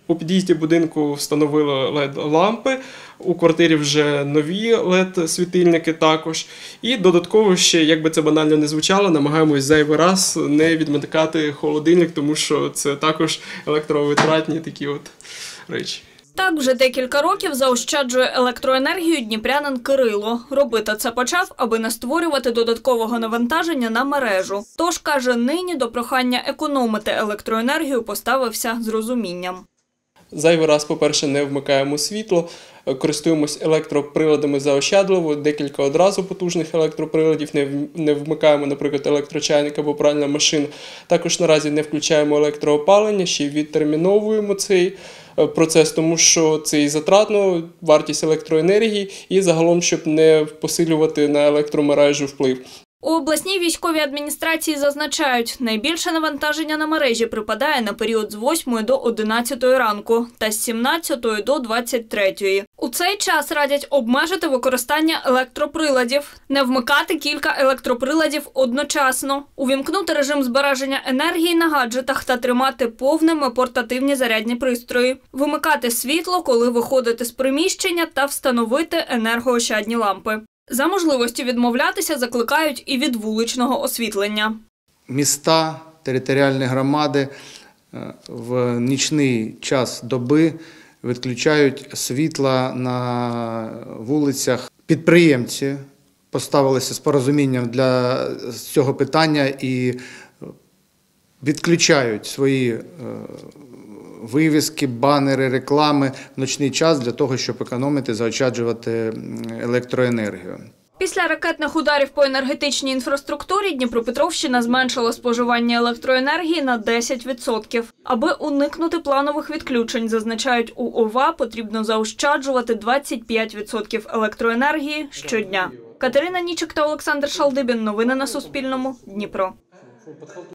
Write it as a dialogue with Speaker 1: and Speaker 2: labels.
Speaker 1: У під'їзді будинку встановили LED-лампи, у квартирі вже нові LED-світильники також. І додатково ще, як би це банально не звучало, намагаємось зайвий раз не відмикати холодильник, тому що це також електровитратні такі от речі.
Speaker 2: Так вже декілька років заощаджує електроенергію дніпрянин Кирило. Робити це почав, аби не створювати додаткового навантаження на мережу. Тож, каже, нині до прохання економити електроенергію поставився з розумінням.
Speaker 1: Зайвий раз, по-перше, не вмикаємо світло, користуємось електроприладами заощадливо, декілька одразу потужних електроприладів, не вмикаємо, наприклад, електрочайник або пральна машина. Також наразі не включаємо електроопалення, ще й відтерміновуємо цей процес, тому що це і затратно, вартість електроенергії, і загалом, щоб не посилювати на електромережу вплив.
Speaker 2: У обласній військовій адміністрації зазначають, найбільше навантаження на мережі припадає на період з 8 до 11 ранку та з 17 до 23. У цей час радять обмежити використання електроприладів, не вмикати кілька електроприладів одночасно, увімкнути режим збереження енергії на гаджетах та тримати повними портативні зарядні пристрої, вимикати світло, коли виходити з приміщення, та встановити енергоощадні лампи. За можливості відмовлятися закликають і від вуличного освітлення.
Speaker 3: Міста, територіальні громади в нічний час доби відключають світла на вулицях. Підприємці поставилися з порозумінням для цього питання і відключають свої вивіски, банери, реклами в нічний час для того, щоб економити, заощаджувати електроенергію.
Speaker 2: Після ракетних ударів по енергетичній інфраструктурі Дніпропетровщина зменшила споживання електроенергії на 10%. Аби уникнути планових відключень, зазначають у ОВА, потрібно заощаджувати 25% електроенергії щодня. Катерина Нічик та Олександр Шалдибін. Новини на Суспільному. Дніпро.